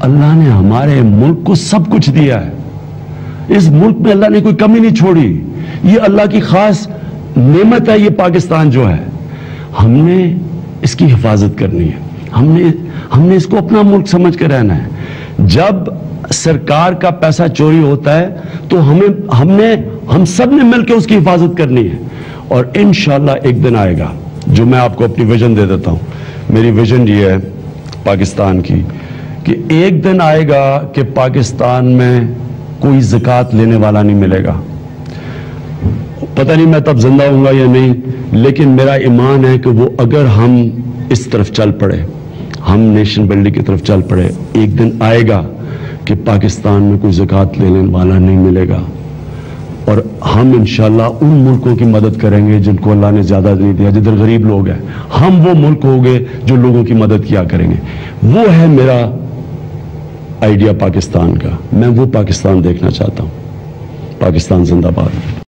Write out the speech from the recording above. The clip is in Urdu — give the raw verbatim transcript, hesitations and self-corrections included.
اللہ نے ہمارے ملک کو سب کچھ دیا ہے. اس ملک میں اللہ نے کوئی کمی نہیں چھوڑی. یہ اللہ کی خاص نعمت ہے. یہ پاکستان جو ہے, ہم نے اس کی حفاظت کرنی ہے. ہم نے ہم نے اس کو اپنا ملک سمجھ کے رہنا ہے. جب سرکار کا پیسہ چوری ہوتا ہے تو ہمیں ہم نے ہم سب نے مل کے اس کی حفاظت کرنی ہے. اور انشاءاللہ ایک دن آئے گا, جو میں آپ کو اپنی ویژن دے دیتا ہوں. میری ویژن یہ ہے پاکستان کی, کہ ایک دن آئے گا کہ پاکستان میں کوئی زکوٰۃ لینے والا نہیں ملے گا. پتہ نہیں میں تب زندہ ہوں گا یا نہیں, لیکن میرا ایمان ہے کہ وہ اگر ہم اس طرف چل پڑے, ہم نیشن بلڈنگ کی طرف چل پڑے, ایک دن آئے گا کہ پاکستان میں کوئی زکوٰۃ لینے والا نہیں ملے گا. اور ہم انشاءاللہ ان ملکوں کی مدد کریں گے جن کو اللہ نے زیادہ نہیں دیا, جدھر غریب لوگ ہیں. ہم وہ ملک ہوں گے جو لوگوں کی مدد کیا کریں گے. وہ ہے میرا آئیڈیا پاکستان کا. میں وہ پاکستان دیکھنا چاہتا ہوں. پاکستان زندہ باد.